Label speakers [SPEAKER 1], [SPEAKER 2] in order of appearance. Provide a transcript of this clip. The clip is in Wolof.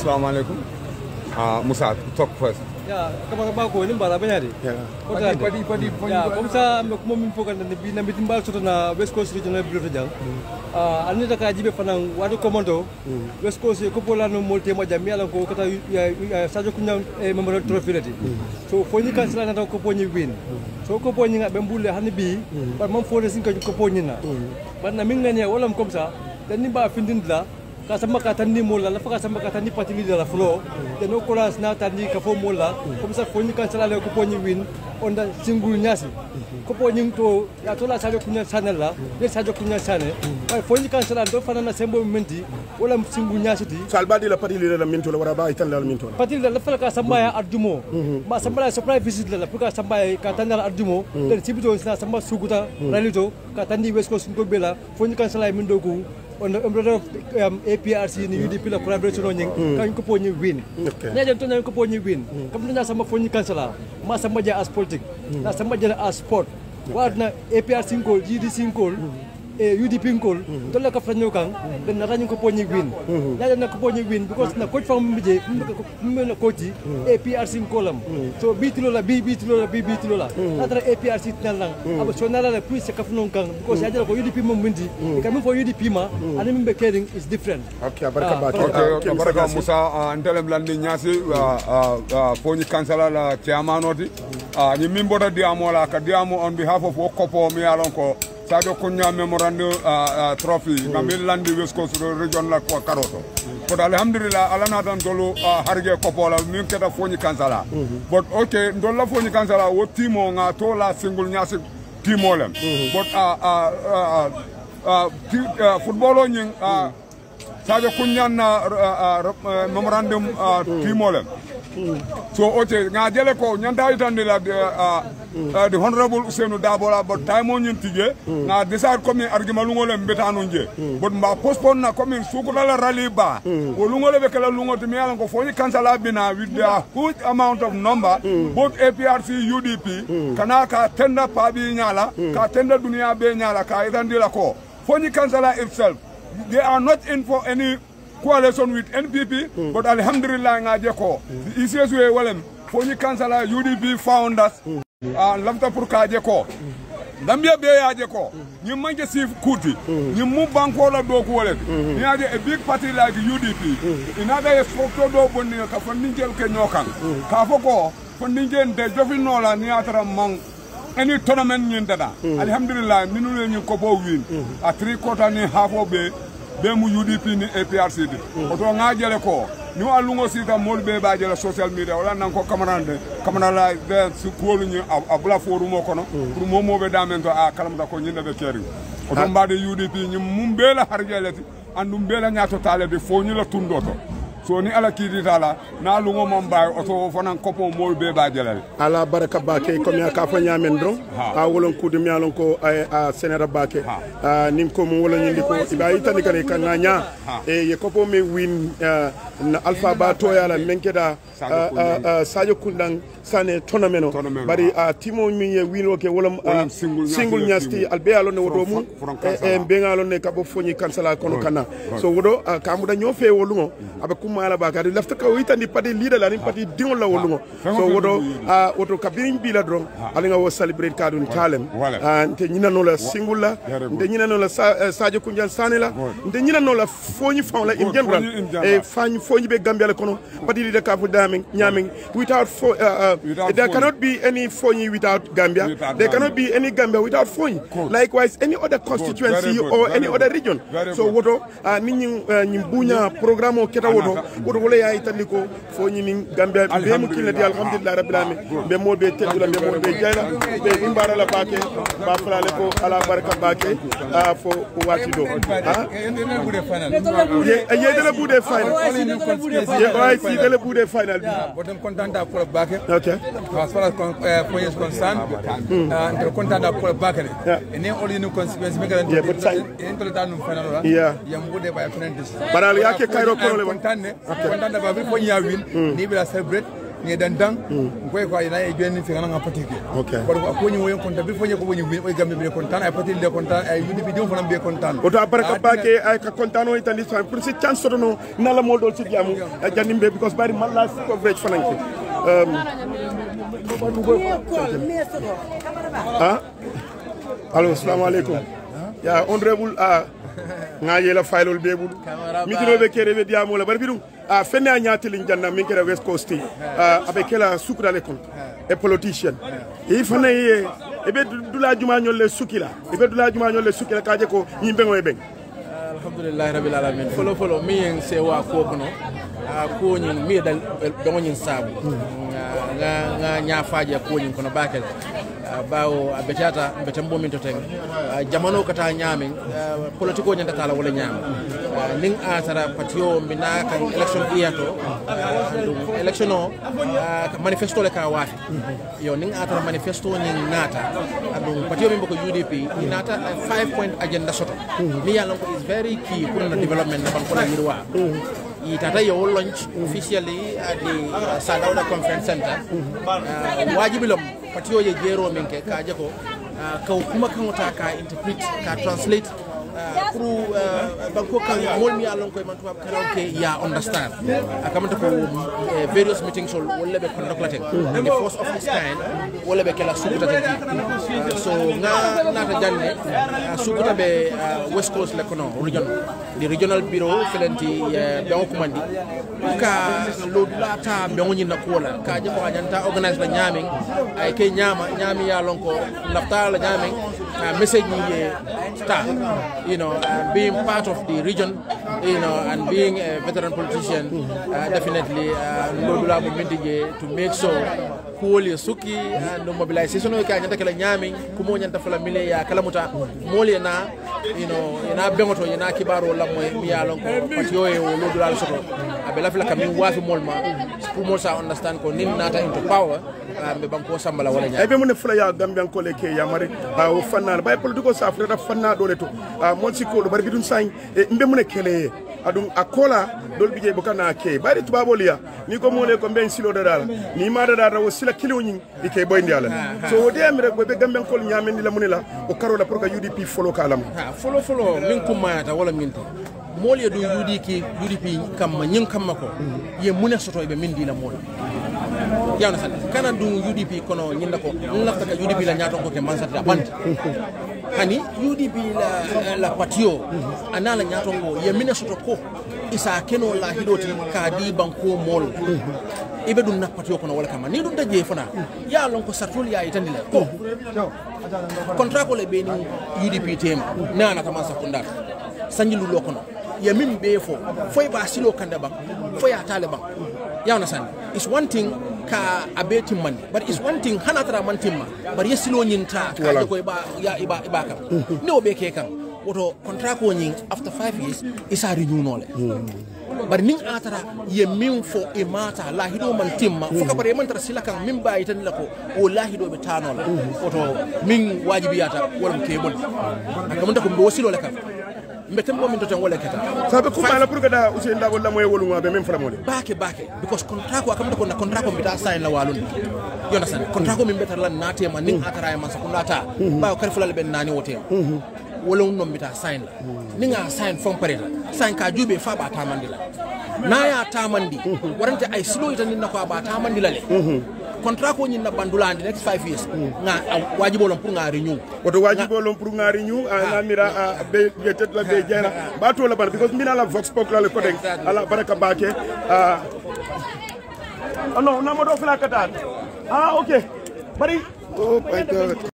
[SPEAKER 1] Assalamu alaikum. Musa, talk first.
[SPEAKER 2] Ya, kama ko ni mbala banyari. Padi. Ya, comme ça mo min fogal na bitimbal soto na West Coast Regional Bureau jang. Ani da ka jibe fanan wadu commando. West Coast ko pola no molte mo jam yalla ko kata sarjo kungjang memorial trophy lati. So Foni kansala na ko poni win. So ko poni nga bembule hani bi, par mam fone sin ko poni na. Ban na min ngani wala comme ça, dan ni ba findindla. Kasama katani mola la kasama katani patili de la floor de no kolas na tani ka fo mola comme ça Foni kansala le ko poni win onda Shingle Nyassi ko poni to ya to la sarjo kungjang sanneh la de sarjo kungjang sanneh ay Foni kansala do fana na sembo menti wala Shingle Nyassi ti
[SPEAKER 3] salbadi la patili de la minto la wara ba itan la minto
[SPEAKER 2] patili la fala ka samba ya arjumo ma samba la surprise visit la pour ka samba ka tanala arjumo de sibito na samba suguta ralito ka tandi West Coast ko bela Foni kansala min do ko on the umbrella of APRC ni UDP la collaboration nying kan ko poni win na jam to na ko poni win kam na sama Foni kansala ma sama ja as politique na sama ja as sport wa na APRC ko GDC ko UDP ko to la ka franyo kan den na ranyo ko poni win na jam na ko poni win because na coach fam mije na coach APRC ko lam so bitilo la na tra APRC tan lang aba so na la plus ka fnon kan because ya ko UDP mo mindi kam for UDP ma ani mbe caring is different.
[SPEAKER 1] Okay, baraka Musa antelem landi Nyassi Foni kansala la chairman oti ni mimboda diamola ka diamo on behalf of Wokopo mi alon ko sarjo kungjang memorandum trophy ngamil landi West Coast region la ko karoto but alhamdulillah ala na dan dolo harge kopola min keta Foni kansala but okay ndolla Foni kansala wo timo nga to la Shingle Nyassi timolem but football nying sarjo kungjang na memorandum timolem so oche nga jele ko nyanda itande la the honorable Usainu Dabola but time on tije nga decide comme argument lungole mbetano nje but mba postpone na comme sukula la rally ba o lungole be kala lungo to mi ala ko Foni kansala bina with the huge amount of number both APRC UDP kana ka tenda pabi nyala ka tenda dunia be nyala ka itande la ko Foni kansala itself they are not in for any coalition with NPP, but alhamdulillah ngajeko. The easiest way walem Foni kansala UDP founders lamta pour kajeko. Gambia be ajeko. You manje sif kuti. You move banko la do ko wale. You have a big party like UDP. In other structure do bonni ka fondingel ke nyokan. Ka foko fondingen de jofinola ni atara mang any tournament nyendada. Alhamdulillah minule ñu ko bo win. A 3/4 ni half obe bemu UDP ni APRC di oto ngajele ko ni walungo sita molbe ba jela social media wala nan ko kamara la de su ko lu ñu abula foru mo kono pour momo be damento a kalamda ko nyinde be keri oto mbade UDP ñu mumbela harjeleti andum bela nyaato tale de fo ñu la tundoto so ni ala kiditala na lungo mom bay oto fonan kopo molbe ba jelal
[SPEAKER 3] ala baraka bake comme ya ka fa nyamen dron a wolon kudu mi alon ko a senera bake nim ko mo wolon nyindi ko ibayi tan kale kan nya e ye kopo me win na alpha ba to yala menkeda sarjo kungjang sanneh tournament bari timo mi ye wino ke wolom Shingle Nyassi albe alon ne wodo mu e benga alon ne kabo Foni kansala kono kana so wodo kamuda nyofe wolungo abe mala bakari lafta ka witandi padi leader la ni padi dingol la wolungo so wodo woto kabirin bila dron alinga wo celebrate kadun talem nte nyina no la Shingle la nte nyina no la sarjo kungjang sanneh la nte nyina no la Foni fawn la in general e Foni be Gambia la kono padi leader ka fu daming nyaming without there cannot be any Foni without Gambia there cannot be any Gambia without Foni likewise any other constituency or any other region so wodo ninyi nyimbunya programme o keta wodo wodo wala ya itandi ko Foni min Gambia be mu kilati alhamdulillah rabbil alamin be mo be tedula be mo be jayla be imbara la bake ba flale ko ala baraka bake fo wati do ye de la bude final ye right si de la bude final
[SPEAKER 4] botem contenta pour bake
[SPEAKER 3] okay
[SPEAKER 4] as far as Foni is concerned and contenta pour bake and all you consequences make it into the final yam bude by friend
[SPEAKER 3] baral yake kairo ko le
[SPEAKER 4] contenta ba Foni ya win ni bila celebrate ngi dan dang ko ko ina e joni fi ngana patike
[SPEAKER 3] okay
[SPEAKER 4] ko ko ni woyon konta bi fo ko woni o gambe be kontan ay patile de kontan ay UDP dum fana be kontan
[SPEAKER 3] oto baraka bake ay ka kontano itandi sa pour si chance sotono nala mo dol ci jamu janimbe because bari malla coverage fananke allo assalamu alaikum ya honorable nga yela failol bebul mitinobe kere be diamo la bari bidum fenne a nyatili janna min kere West Coast avec la soukra le compte et politicien e fane e be dula juma nyol sukila e be dula juma nyol sukila kaje ko yimbe ngoy ben
[SPEAKER 5] alhamdulillah rabbil alamin folo mi en sewa ko kono ko nyin mi dal do nyin sabu nga nya faaje ko nyin kono bakel bawo abetata betambo min to ten jamano kata nyamin politiko nyanda tala wala nyam ning atara patio mbina kan election iyato election o manifesto le ka wafi yo ning atara manifesto ning nata adum patio min boko UDP nata 5 point agenda soto ni yalon ko is very key pour the development na banko na yirwa itata yo launch officially at the Sadauda Conference Center wajibilom patio ye jero minke kaje ko ka kuma kan wata ka interpret ka translate pour banko kan mol mi alon ko man tuab karaoke ya understand akamata ko various meetings wala be conducting the force of this kind wala be kala sukuta tan so nga nata janne sukuta be West Coast le kono region the regional bureau felenti be okumandi ka lo data be ngoni na kola ka je ko nyanta organize la nyaming ay ke nyami ya lon ko lafta la nyaming message ni star you know, being part of the region, you know, and being a veteran politician, definitely to make sure Kuoli Suki and the mobilization of Kanyata Nyami, Kumonyanta Falamile, Kalamuta, Moliana, you know, in Abemoto, in Akibaro, Mialonko, Patioe, Lodula Soto, Abelafla Kamin Wafi Molma, Spumosa understand Konin Nata into power. Banko sambala wala nya ebe mun fula ya gambian ko leke ya mari o fanna bay politiko sa freda fanna dole to mon siko do bari bidun sañ mbe mun kele adum akola dol bije bokana ke bari tubabolia ni ko mole ko ben silo dara ni ma dara wo sila kilo nyin ike boy ndiala so de am rek be gambian ko nyamendi la munila o karola pour que UDP follow kalam follow min ko mayata wala minta mole do UDP kam nyin kam mako ye mun soto be min di la mole yawna san kana du UDP kono nyinda ko lafta ka UDP la nyato ko ke mansata band hani UDP la patio anala nyato ko ye Minnesota ko isa keno la hidoti ka di banko mol ibe dun na patio kono wala kama ni dun daje fana ya lon ko sartul ya itandile ko contrat ko le be ni UDP tema nana kama sakundar sanjilu lokono ye min be fo ba silo kanda ba fo ya taliban yawna san it's one thing ka abeti man but it's one thing hanatra man timma but yesilo nyinta ka ko ya iba kam ne obe ke kam woto contract ko nyin after 5 years isa renew nole but ning atara ye min fo e mata la hido man timma fo ka bare man tara sila kan min bayi tan la ko o la hido be tanola woto min wajibi yata wala ke bon akamunda ko do silo le kam mbetem bo min to tan wala keta sabe ko mala pour gada usen da wala moy wolu ngabe même flamole bake because contract ko akamda ko na contract ko bita sign la walun yona san contract ko min betar lan nate man ning atara man sakundata ba ko fulal ben nani wote wolon no bita sign la ninga sign fon pareta sign ka jube fa ba tamandila na ya tamandi warante ay silo itan na ko ba tamandila le contrat ko nyina bandulandi next 5 years nga wajibo lon pour nga renew oto wajibo lon pour nga renew na mira be tet la be jena ba to la ban because mina la vox pop la ko den ala baraka bake no na mo do fla kata okay bari oh my god